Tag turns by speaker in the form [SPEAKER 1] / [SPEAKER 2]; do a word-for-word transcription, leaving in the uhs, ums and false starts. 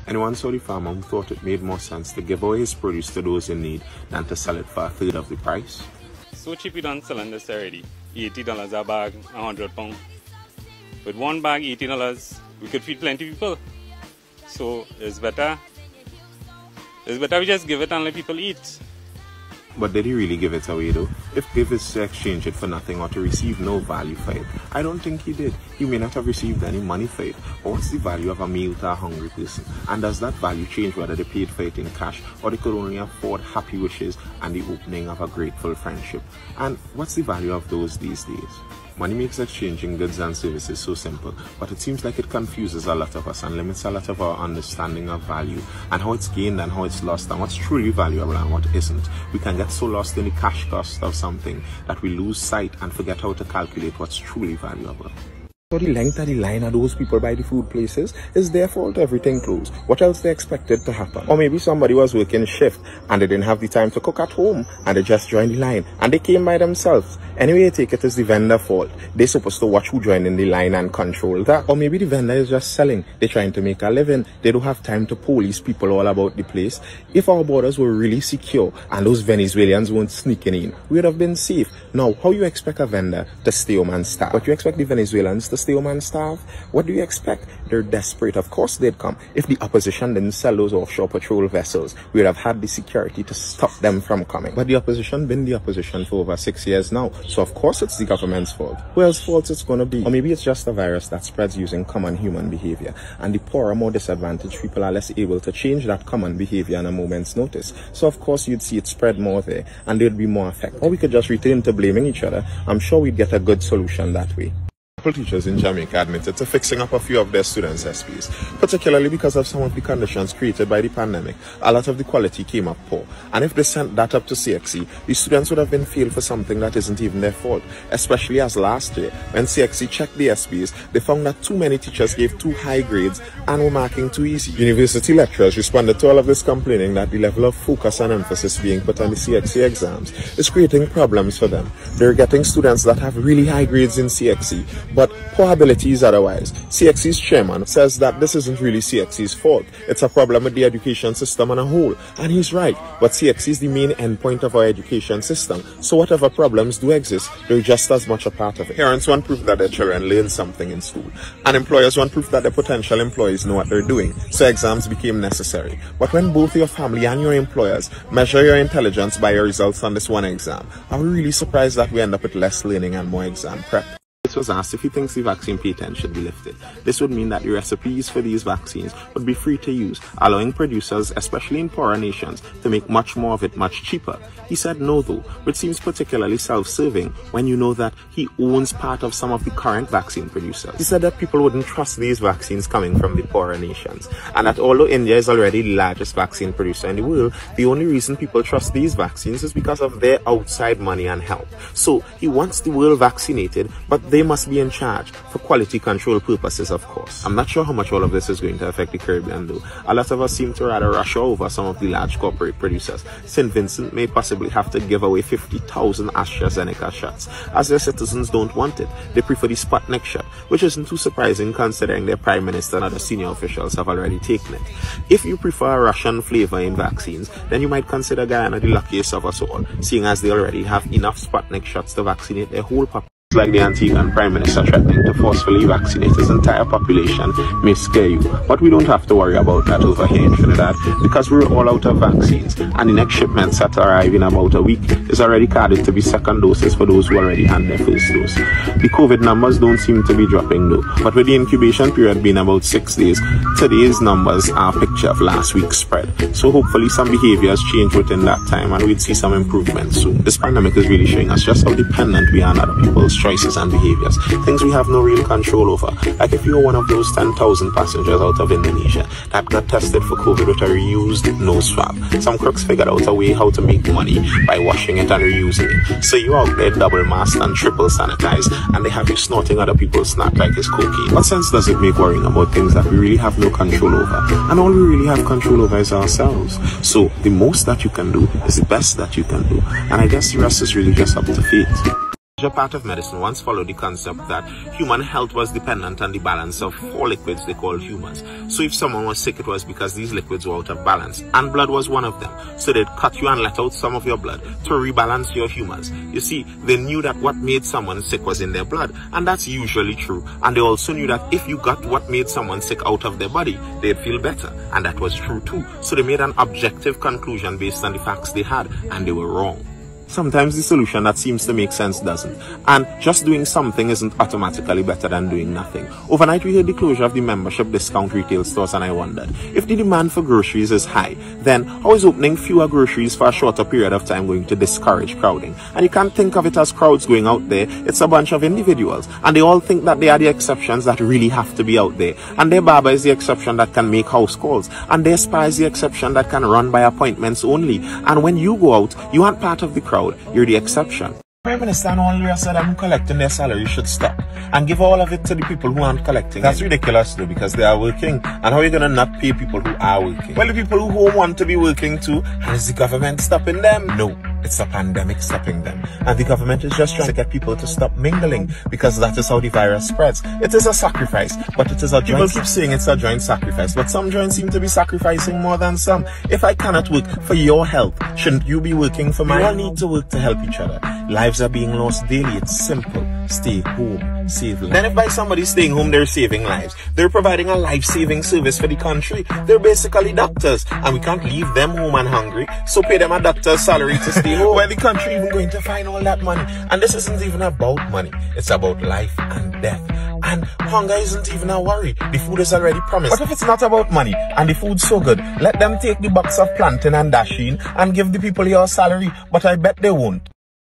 [SPEAKER 1] Anyone saw the farmer who thought it made more sense to give away his produce to those in need than to sell it for a third of the price?
[SPEAKER 2] So cheap you don't sell this already. eighty dollars a bag, one hundred pounds. With one bag, eighty dollars, we could feed plenty people. So it's better. It's better we just give it and let people eat.
[SPEAKER 1] But did he really give it away though? If give is to exchange it for nothing or to receive no value for it, I don't think he did. He may not have received any money for it. But what's the value of a meal to a hungry person? And does that value change whether they paid for it in cash or they could only afford happy wishes and the opening of a grateful friendship? And what's the value of those these days? Money makes exchanging goods and services so simple, but it seems like it confuses a lot of us and limits a lot of our understanding of value and how it's gained and how it's lost and what's truly valuable and what isn't. We can get so lost in the cash cost of something that we lose sight and forget how to calculate what's truly valuable. For the length of the line of those people by the food places, it's their fault everything closed. What else they expected to happen? Or maybe somebody was working shift and they didn't have the time to cook at home and they just joined the line and they came by themselves. Anyway, I take it as the vendor fault. They're supposed to watch who joined in the line and control that. Or maybe the vendor is just selling. They're trying to make a living. They don't have time to police people all about the place. If our borders were really secure and those Venezuelans weren't sneaking in, we would have been safe. Now, how you expect a vendor to stay home and starve? But you expect the Venezuelans to stay home and starve? What do you expect? They're desperate. Of course they'd come. If the opposition didn't sell those offshore patrol vessels, we would have had the security to stop them from coming. But the opposition been the opposition for over six years now. So of course it's the government's fault. Who else's fault it's going to be? Or maybe it's just a virus that spreads using common human behavior. And the poorer, more disadvantaged people are less able to change that common behavior in a moment's notice. So of course you'd see it spread more there and there'd be more effect. Or we could just return to blaming each other. I'm sure we'd get a good solution that way. Teachers in Jamaica admitted to fixing up a few of their students' S Ps, particularly because of some of the conditions created by the pandemic. A lot of the quality came up poor, and if they sent that up to C X E, the students would have been failed for something that isn't even their fault, especially as last year, when C X E checked the S Ps, they found that too many teachers gave too high grades and were marking too easy. University lecturers responded to all of this, complaining that the level of focus and emphasis being put on the C X E exams is creating problems for them. They're getting students that have really high grades in C X E, but poor abilities otherwise. C X E's chairman says that this isn't really C X E's fault. It's a problem with the education system on a whole. And he's right, but C X E is the main endpoint of our education system. So whatever problems do exist, they're just as much a part of it. Parents want proof that their children learn something in school. And employers want proof that their potential employees know what they're doing. So exams became necessary. But when both your family and your employers measure your intelligence by your results on this one exam, are we really surprised that we end up with less learning and more exam prep? It was asked if he thinks the vaccine patent should be lifted. This would mean that the recipes for these vaccines would be free to use, allowing producers, especially in poorer nations, to make much more of it much cheaper. He said no though, which seems particularly self-serving when you know that he owns part of some of the current vaccine producers. He said that people wouldn't trust these vaccines coming from the poorer nations, and that although India is already the largest vaccine producer in the world, the only reason people trust these vaccines is because of their outside money and help. So he wants the world vaccinated, but they must be in charge for quality control purposes, of course. I'm not sure how much all of this is going to affect the Caribbean though. A lot of us seem to rather rush over some of the large corporate producers. Saint Vincent may possibly have to give away fifty thousand AstraZeneca shots, as their citizens don't want it. They prefer the Sputnik shot, which isn't too surprising considering their Prime Minister and other senior officials have already taken it. If you prefer a Russian flavor in vaccines, then you might consider Guyana the luckiest of us all, seeing as they already have enough Sputnik shots to vaccinate their whole population. Like the Antiguan Prime Minister threatening to forcefully vaccinate his entire population may scare you, but we don't have to worry about that over here in Trinidad because we're all out of vaccines, and the next shipment set to arrive in about a week is already carded to be second doses for those who already had their first dose. The COVID numbers don't seem to be dropping though, but with the incubation period being about six days, today's numbers are a picture of last week's spread. So hopefully some behaviors change within that time and we'd see some improvement soon. This pandemic is really showing us just how dependent we are on other people's choices and behaviors, things we have no real control over. Like if you're one of those ten thousand passengers out of Indonesia that got tested for COVID with a reused nose swab, some crooks figured out a way how to make money by washing it and reusing it. So you're out there double masked and triple sanitized, and they have you snorting other people's snot like it's cocaine. What sense does it make worrying about things that we really have no control over? And all we really have control over is ourselves. So the most that you can do is the best that you can do, and I guess the rest is really just up to fate. A part of medicine once followed the concept that human health was dependent on the balance of four liquids they call humors. So if someone was sick, it was because these liquids were out of balance, and blood was one of them. So they'd cut you and let out some of your blood to rebalance your humors. You see, they knew that what made someone sick was in their blood, and that's usually true. And they also knew that if you got what made someone sick out of their body, they'd feel better, and that was true too. So they made an objective conclusion based on the facts they had, and they were wrong. Sometimes the solution that seems to make sense doesn't, and just doing something isn't automatically better than doing nothing. Overnight we heard the closure of the membership discount retail stores, and I wondered, if the demand for groceries is high, then how is opening fewer groceries for a shorter period of time going to discourage crowding? And you can't think of it as crowds going out there, it's a bunch of individuals, and they all think that they are the exceptions that really have to be out there, and their barber is the exception that can make house calls, and their spa is the exception that can run by appointments only, and when you go out, you aren't part of the crowd. You're the exception. Prime Minister and all the rest of them who collecting their salary should stop and give all of it to the people who aren't collecting. That's ridiculous though, because they are working. And how are you going to not pay people who are working? Well, the people who want to be working too, and is the government stopping them? No. It's a pandemic stopping them. And the government is just trying to get people to stop mingling, because that is how the virus spreads. It is a sacrifice, but it is a joint. People keep saying it's a joint sacrifice, but some joints seem to be sacrificing more than some. If I cannot work for your health, shouldn't you be working for mine? We all need to work to help each other. Lives are being lost daily. It's simple. Stay home. Save lives. Then if by somebody staying home they're saving lives, they're providing a life-saving service for the country. They're basically doctors, and we can't leave them home and hungry, so pay them a doctor's salary to stay home. Where the country even going to find all that money? And this isn't even about money. It's about life and death. And hunger isn't even a worry. The food is already promised. What if it's not about money and the food's so good? Let them take the box of plantain and dasheen and give the people your salary, but I bet they won't.